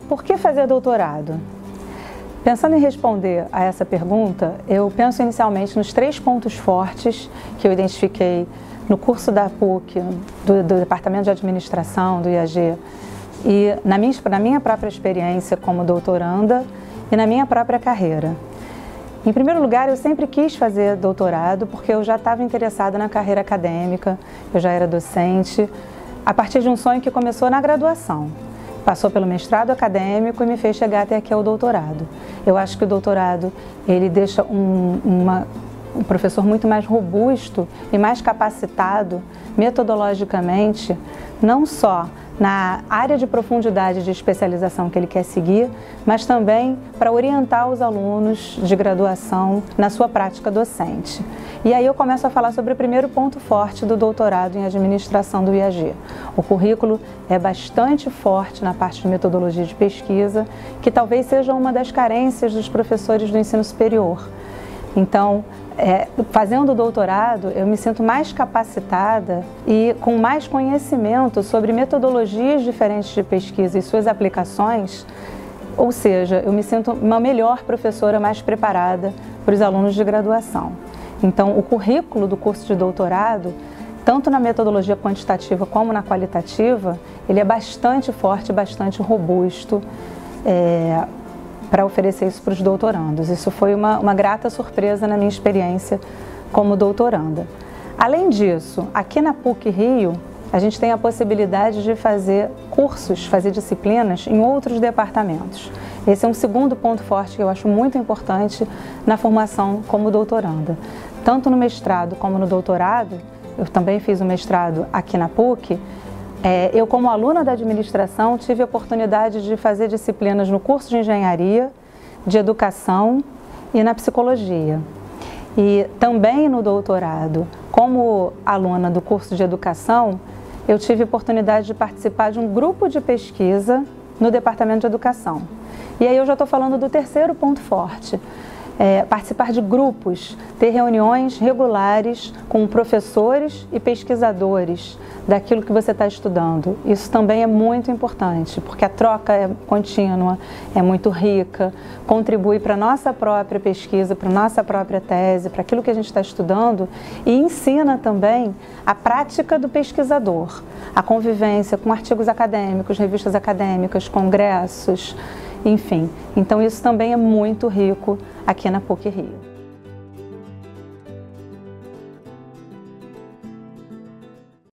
Por que fazer doutorado? Pensando em responder a essa pergunta, eu penso inicialmente nos 3 pontos fortes que eu identifiquei no curso da PUC, do Departamento de Administração, do IAG, e na minha própria experiência como doutoranda e na minha própria carreira. Em primeiro lugar, eu sempre quis fazer doutorado porque eu já estava interessada na carreira acadêmica, eu já era docente, a partir de um sonho que começou na graduação. Passou pelo mestrado acadêmico e me fez chegar até aqui ao doutorado. Eu acho que o doutorado, ele deixa um professor muito mais robusto e mais capacitado metodologicamente, não só na área de profundidade de especialização que ele quer seguir, mas também para orientar os alunos de graduação na sua prática docente. E aí eu começo a falar sobre o primeiro ponto forte do doutorado em administração do IAG. O currículo é bastante forte na parte de metodologia de pesquisa, que talvez seja uma das carências dos professores do ensino superior. Então, fazendo o doutorado, eu me sinto mais capacitada e com mais conhecimento sobre metodologias diferentes de pesquisa e suas aplicações, ou seja, eu me sinto uma melhor professora, mais preparada para os alunos de graduação. Então, o currículo do curso de doutorado, tanto na metodologia quantitativa como na qualitativa, ele é bastante forte, bastante robusto, para oferecer isso para os doutorandos. Isso foi uma grata surpresa na minha experiência como doutoranda. Além disso, aqui na PUC Rio, a gente tem a possibilidade de fazer cursos, fazer disciplinas em outros departamentos. Esse é um segundo ponto forte que eu acho muito importante na formação como doutoranda. Tanto no mestrado como no doutorado, eu também fiz o mestrado aqui na PUC, eu, como aluna da administração, tive a oportunidade de fazer disciplinas no curso de engenharia, de educação e na psicologia. E também no doutorado, como aluna do curso de educação, eu tive a oportunidade de participar de um grupo de pesquisa no departamento de educação. E aí eu já estou falando do terceiro ponto forte. Participar de grupos, ter reuniões regulares com professores e pesquisadores daquilo que você está estudando. Isso também é muito importante, porque a troca é contínua, é muito rica, contribui para a nossa própria pesquisa, para a nossa própria tese, para aquilo que a gente está estudando e ensina também a prática do pesquisador, a convivência com artigos acadêmicos, revistas acadêmicas, congressos, enfim. Então isso também é muito rico aqui na PUC Rio.